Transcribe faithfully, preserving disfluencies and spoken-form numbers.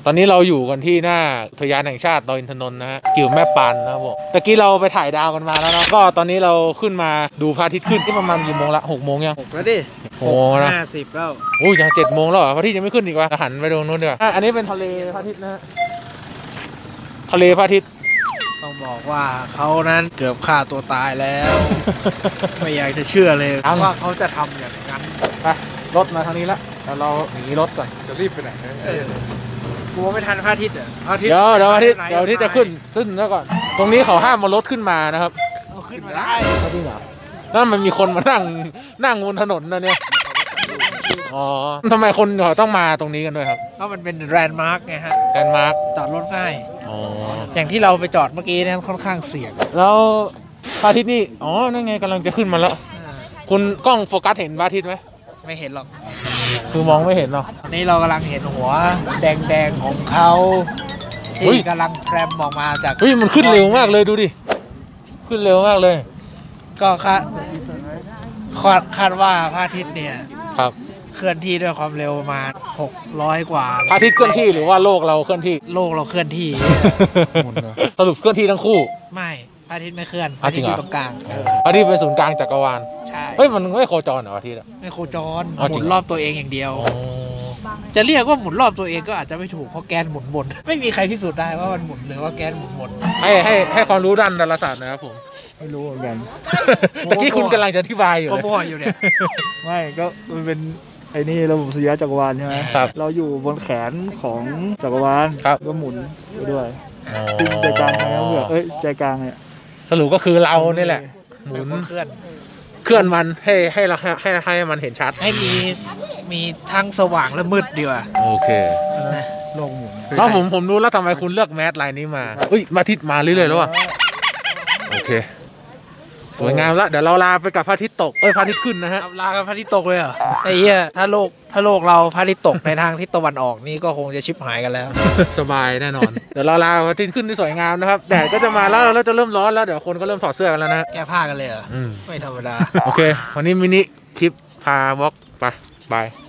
ตอนนี้เราอยู่กันที่หน้าอุทยานแห่งชาติดอยอินทนนท์นะฮะกิ่วแม่ปานนะครับผมตะกี้เราไปถ่ายดาวกันมาแล้วเนาะก็ตอนนี้เราขึ้นมาดูพระอาทิตย์ขึ้นที่ประมาณกี่โมงละหกโมงยังหกแล้วดิโอ้นะห้าสิบแล้วโอ้ยจะเจ็ดโมงแล้วเหรอพระอาทิตย์ยังไม่ขึ้นอีกวะหันไปตรงนู้นดีกว่าอันนี้เป็นทะเลพระอาทิตย์นะฮะทะเลพระอาทิตย์ต้องบอกว่าเขานั้นเกือบฆ่าตัวตายแล้ว ไม่อยากจะเชื่อเลยว่าเขาจะทำอย่างนั้นไปรถมาทางนี้ละแล้วเราหนีรถก่อนจะรีบไปไหนกลัวไม่ทันพระอาทิตย์เหรอเดี๋ยวเดี๋ยวพระอาทิตย์เดี๋ยวที่จะขึ้นขึ้นแล้วก่อนตรงนี้เขาห้ามมารถขึ้นมานะครับเอาขึ้นมาได้จริงเหรอนั่นมันมีคนมานั่งนั่งบนถนนนะเนี่ยอ๋อทำไมคนเขาต้องมาตรงนี้กันด้วยครับเพราะมันเป็นแลนด์มาร์กไงฮะแลนด์มาร์กจอดรถง่ายอ๋ออย่างที่เราไปจอดเมื่อกี้นั้นค่อนข้างเสี่ยงแล้วพระอาทิตย์นี่อ๋อนั่นไงกำลังจะขึ้นมาแล้วคุณกล้องโฟกัสเห็นพระอาทิตย์ไหมไม่เห็นหรอกคือมองไม่เห็นหรอกตอนนี้เรากำลังเห็นหัวแดงๆของเขาที่กำลังแพรมออกมาจากเฮ้ยมันขึ้นเร็วมากเลยดูดิขึ้นเร็วมากเลยก็คาดคาดคาดว่าพระอาทิตย์เนี่ยครับเคลื่อนที่ด้วยความเร็วประมาณหกร้อยกว่าพระอาทิตย์เคลื่อนที่หรือว่าโลกเราเคลื่อนที่โลกเราเคลื่อนที่สรุปเคลื่อนที่ทั้งคู่ไม่พระอาทิตย์ไม่เคลื่อนพระอาทิตย์อยู่ตรงกลางพระอาทิตย์เป็นศูนย์กลางจักรวาลใช่เฮ้ยมันไม่โคจรเหรอพระอาทิตย์ไม่โคจรหมุนรอบตัวเองอย่างเดียวจะเรียกว่าหมุนรอบตัวเองก็อาจจะไม่ถูกเพราะแกนหมุนบนไม่มีใครพิสูจน์ได้ว่ามันหมุนหรือว่าแกนหมุนบนให้ให้ให้ความรู้ด้านดาราศาสตร์นะครับผมไม่รู้เหมือนกันตะกี้คุณกำลังจะอธิบายอยู่ก็มั่วอยู่เนี่ยไม่ก็มันเป็นไอ้นี่ระบบสุริยะจักรวาลใช่ไหมเราอยู่บนแขนของจักรวาลก็หมุนไปด้วยซึ่งใจกลางไงเพื่อเอ้ยใจกลางเนี่ยสรุปก็คือเรานี่แหละหมุนเคลื่อนเคลื่อนมันให้ให้เราให้ให้มันเห็นชัดให้มีมีทั้งสว่างและมืดดีกว่าโอเคโลกหมุนตอนผมผมรู้แล้วทำไมคุณเลือกแมสลายนี้มาอุ้ยมาทิศมาเรื่อยๆแล้วว่ะโอเคสวยงามแล้วเดี๋ยวเราลาไปกับพระอาทิตย์ตกเอ้ยพระอาทิตย์ขึ้นนะฮะลากับพระอาทิตย์ตกเลยเหรอไอ้เหี้ยถ้าโลกถ้าโลกเราพระอาทิตย์ตกในทางทิศตะวันออกนี่ก็คงจะชิบหายกันแล้วสบายแน่นอนเดี๋ยวเราลาพระอาทิตย์ขึ้นที่สวยงามนะครับแดดก็จะมาแล้วเราจะเริ่มร้อนแล้วเดี๋ยวคนก็เริ่มถอดเสื้อกันแล้วนะแก้ผ้ากันเลยเหรอไม่ธรรมดาโอเควันนี้มินิคลิปพาวอล์กไปบาย